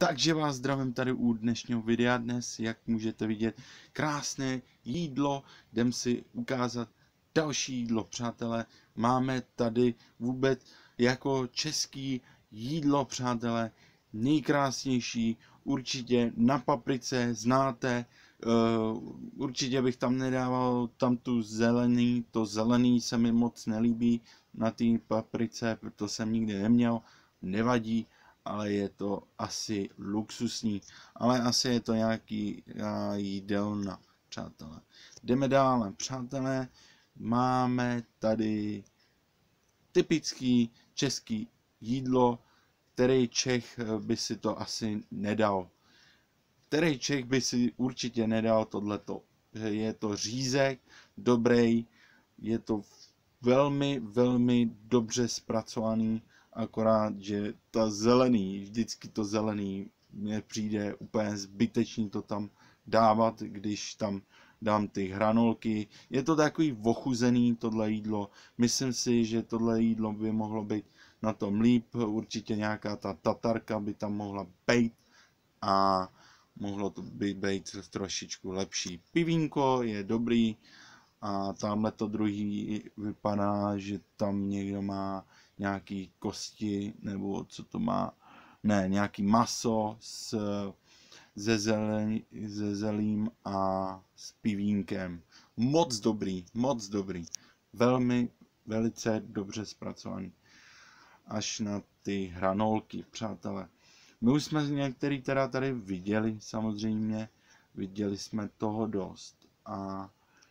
Takže vás zdravím tady u dnešního videa dnes, jak můžete vidět, krásné jídlo, jdem si ukázat další jídlo, přátelé. Máme tady vůbec jako český jídlo, přátelé, nejkrásnější, určitě na paprice, znáte, určitě bych tam nedával tam tu zelený, to zelený se mi moc nelíbí na té paprice, protože jsem nikdy neměl, nevadí, ale je to asi luxusní, ale asi je to nějaký jídelna, přátelé. Jdeme dále, přátelé, máme tady typický český jídlo, který Čech by si to asi nedal. Který Čech by si určitě nedal tohleto. Je to řízek, dobrý, je to velmi dobře zpracovaný, akorát, že ta zelený, vždycky to zelený, mně přijde úplně zbytečný to tam dávat, když tam dám ty hranolky. Je to takový ochuzený tohle jídlo. Myslím si, že tohle jídlo by mohlo být na tom líp. Určitě nějaká ta tatarka by tam mohla být a mohlo to být trošičku lepší. Pivínko je dobrý a tamhle to druhý vypadá, že tam někdo má nějaký kosti, nebo co to má, ne, nějaký maso se zelím a s pivínkem. Moc dobrý. Velice dobře zpracovaný. Až na ty hranolky, přátelé. My už jsme některý teda tady viděli, samozřejmě. Viděli jsme toho dost. A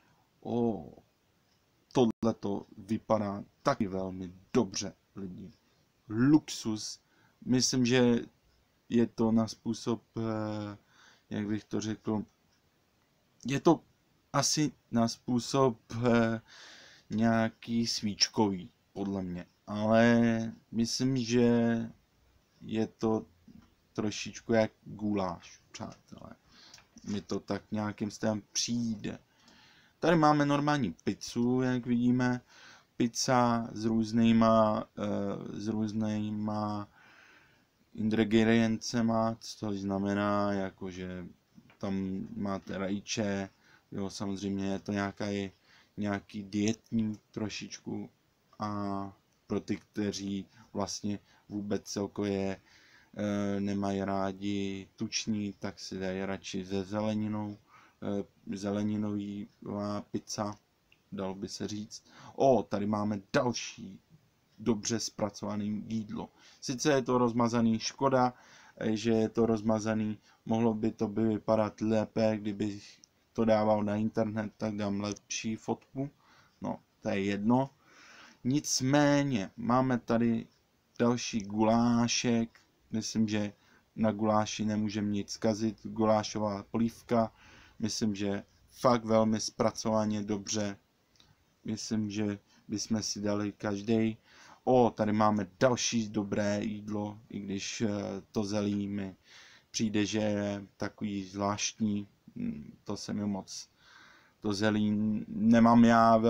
tohle to vypadá taky velmi dobře, lidi. Luxus. Myslím, že je to na způsob, jak bych to řekl, je to asi na způsob nějaký svíčkový, podle mě. Ale myslím, že je to trošičku jak guláš, přátelé. Mi to tak nějakým stylem přijde. Tady máme normální pizzu, jak vidíme. Pizza s různýma ingrediencema, což znamená, jakože tam máte rajče, jo, samozřejmě je to nějaký dietní trošičku a pro ty, kteří vlastně vůbec celkově nemají rádi tučný, tak si dají radši se zeleninou. Zeleninová pizza, dalo by se říct. Tady máme další dobře zpracované jídlo. Sice je to rozmazaný, škoda, že je to rozmazaný, mohlo by to vypadat lépe, kdybych to dával na internet, tak dám lepší fotku. No, to je jedno. Nicméně, máme tady další gulášek. Myslím, že na guláši nemůžeme nic zkazit. Gulášová polívka. Myslím, že fakt velmi zpracovaně dobře. Myslím, že bychom si dali každý. Tady máme další dobré jídlo, i když to zelí mi přijde, že je takový zvláštní. To se mi moc, to zelí nemám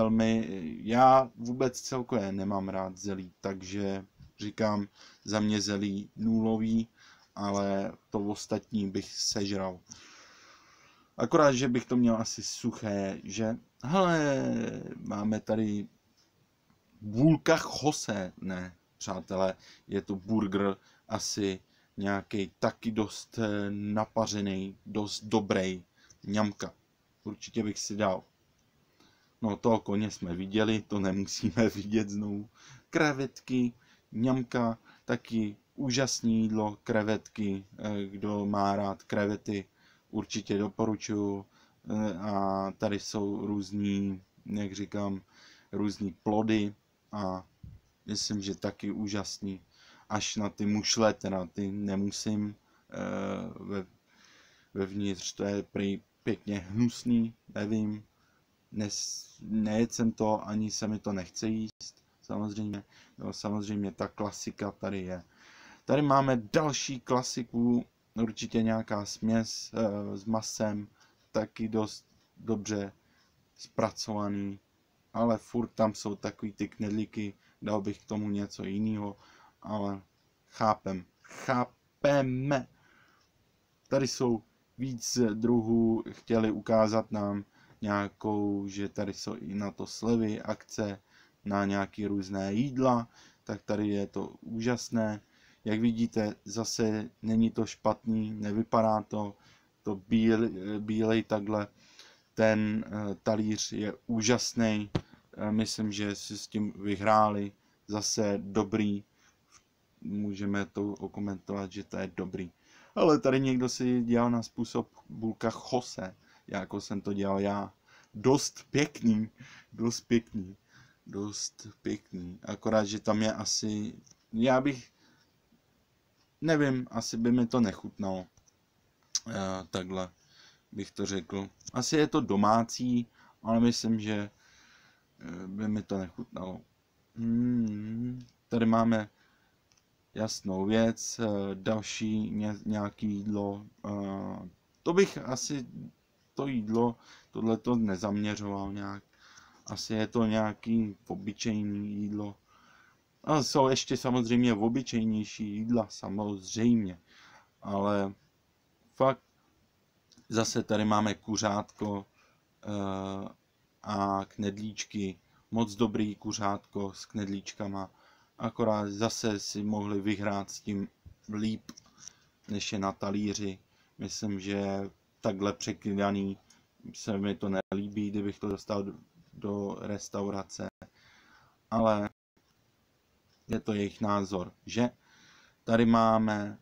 já vůbec celkově nemám rád zelí, takže říkám, za mě zelí nulový, ale to ostatní bych sežral. Akorát, že bych to měl asi suché, že? Hele, máme tady bulka chose, ne, přátelé, je to burger, asi nějaký taky dost napařený, dost dobrý, ňamka. Určitě bych si dal. No, toho koně jsme viděli, to nemusíme vidět znovu. Krevetky, ňamka, taky úžasný jídlo, krevetky, kdo má rád krevety, určitě doporučuju. A tady jsou různý, jak říkám, různý plody a myslím, že taky úžasný. Až na ty mušle, teda ty nemusím, vevnitř to je prý pěkně hnusný, nevím. Nejedl jsem to, ani se mi to nechce jíst, samozřejmě. Jo, samozřejmě ta klasika tady je. Tady máme další klasiku, určitě nějaká směs s masem, taky dost dobře zpracovaný, ale furt tam jsou takový ty knedlíky, dal bych k tomu něco jiného, ale chápeme. tady jsou víc druhů, chtěli ukázat nám nějakou, že tady jsou i na to slevy, akce, na nějaké různé jídla, tak tady je to úžasné. Jak vidíte, zase není to špatný, nevypadá to bílej takhle. Ten talíř je úžasný, myslím, že si s tím vyhráli, zase dobrý, můžeme to okomentovat, že to je dobrý. Ale tady někdo si dělal na způsob bulka Jose, jako jsem to dělal já. Dost pěkný, akorát, že tam je asi, nevím, asi by mi to nechutnalo, takhle bych to řekl. Asi je to domácí, ale myslím, že by mi to nechutnalo. Tady máme jasnou věc, další nějaký jídlo. To bych asi to jídlo, tohleto nezaměřoval nějak. Asi je to nějaký obyčejný jídlo. A jsou ještě samozřejmě obyčejnější jídla, samozřejmě. Ale fakt zase tady máme kuřátko a knedlíčky. Moc dobrý kuřátko s knedlíčkama. Akorát zase si mohli vyhrát s tím líp, než je na talíři. Myslím, že takhle překlidaný se mi to nelíbí, kdybych to dostal do restaurace. Ale je to jejich názor, že? Tady máme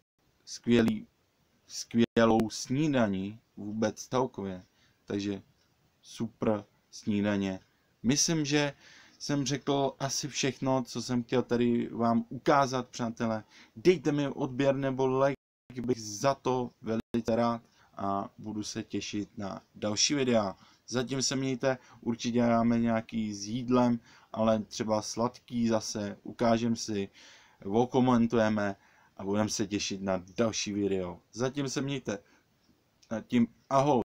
skvělou snídani vůbec celkově. Takže super snídaně. Myslím, že jsem řekl asi všechno, co jsem chtěl tady vám ukázat, přátelé. Dejte mi odběr nebo like, bych za to velice rád a budu se těšit na další videa. Zatím se mějte, určitě dáme nějaký s jídlem, ale třeba sladký zase, ukážeme si, okomentujeme a budeme se těšit na další video. Zatím se mějte, zatím ahoj.